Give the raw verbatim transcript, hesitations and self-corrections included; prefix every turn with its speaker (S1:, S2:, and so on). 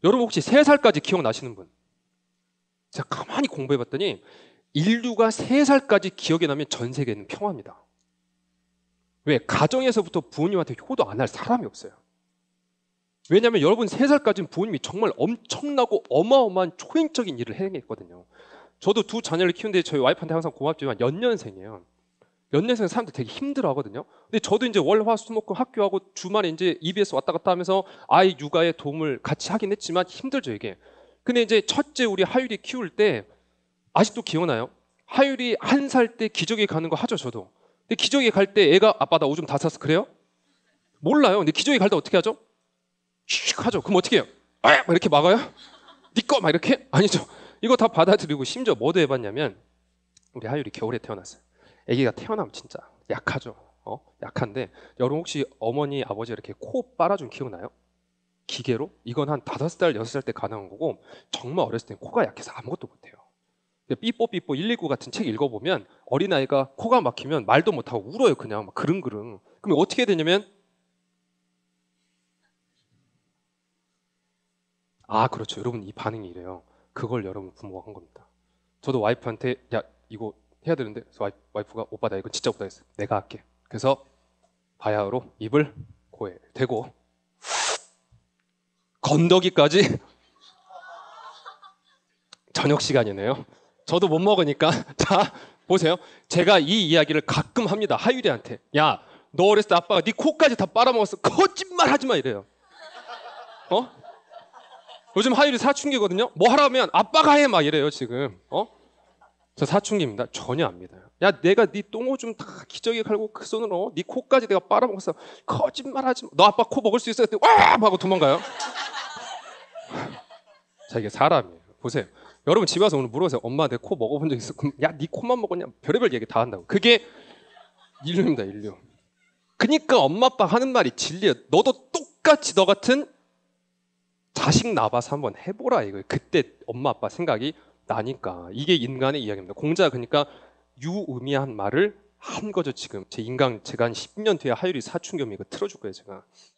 S1: 여러분 혹시 세 살까지 기억나시는 분? 제가 가만히 공부해봤더니 인류가 세 살까지 기억이 나면 전 세계는 평화입니다. 왜? 가정에서부터 부모님한테 효도 안 할 사람이 없어요. 왜냐하면 여러분 세 살까지는 부모님이 정말 엄청나고 어마어마한 초인적인 일을 해냈거든요. 저도 두 자녀를 키우는데 저희 와이프한테 항상 고맙지만 연년생이에요. 연년생 사람들 되게 힘들어 하거든요. 근데 저도 이제 월, 화, 수, 목, 금 학교하고 주말에 이제 이비에스 왔다 갔다 하면서 아이 육아에 도움을 같이 하긴 했지만 힘들죠, 이게. 근데 이제 첫째 우리 하율이 키울 때 아직도 기억나요? 하율이 한 살 때 기저귀 가는 거 하죠, 저도. 근데 기저귀 갈 때 애가 아빠 나 오줌 다 쌌어. 그래요? 몰라요. 근데 기저귀 갈 때 어떻게 하죠? 슉 하죠. 그럼 어떻게 해요? 아! 막 이렇게 막아요? 니 거! 막 이렇게? 아니죠. 이거 다 받아들이고 심지어 뭐도 해봤냐면 우리 하율이 겨울에 태어났어요. 아기가 태어나면 진짜 약하죠. 어? 약한데 여러분 혹시 어머니 아버지 이렇게 코 빨아준 기억나요? 기계로? 이건 한 다섯 살 여섯 살 때 가능한 거고 정말 어렸을 때 코가 약해서 아무것도 못해요. 삐뽀삐뽀 일일구 같은 책 읽어보면 어린아이가 코가 막히면 말도 못하고 울어요. 그냥 막 그릉그릉. 그럼 어떻게 되냐면 아 그렇죠. 여러분 이 반응이 이래요. 그걸 여러분 부모가 한 겁니다. 저도 와이프한테 야 이거 해야 되는데 그래서 와이프, 와이프가 오빠 나 이거 진짜 못하겠어. 내가 할게. 그래서 바야흐로 입을 코에 대고 건더기까지 저녁 시간이네요. 저도 못 먹으니까 자 보세요. 제가 이 이야기를 가끔 합니다. 하율이한테. 야 너 어렸을 때 아빠가 네 코까지 다 빨아먹었어. 거짓말 하지 마 이래요. 어? 요즘 하율이 사춘기거든요. 뭐 하라면 아빠가 해 막 이래요 지금. 어? 저 사춘기입니다. 전혀 안 믿어요. 야 내가 네 똥오줌 다 기저귀 갈고 그 손으로 네 코까지 내가 빨아먹었어. 거짓말 하지 마. 너 아빠 코 먹을 수 있어? 그랬더니 와 하고 도망가요. 자 이게 사람이에요. 보세요. 여러분 집에 와서 오늘 물어보세요. 엄마 내 코 먹어본 적 있어? 그럼 야 네 코만 먹었냐? 별의별 얘기 다 한다고. 그게 인류입니다. 인류. 그러니까 엄마 아빠 하는 말이 진리야. 너도 똑같이 너 같은 자식 낳아봐서 한번 해보라 이거예요. 그때 엄마 아빠 생각이 나니까. 이게 인간의 이야기입니다. 공자가 그러니까 유의미한 말을 한 거죠. 지금 제 인강 제가 한 십 년 뒤에 하율이 사춘기 오면 이거 틀어줄 거예요 제가.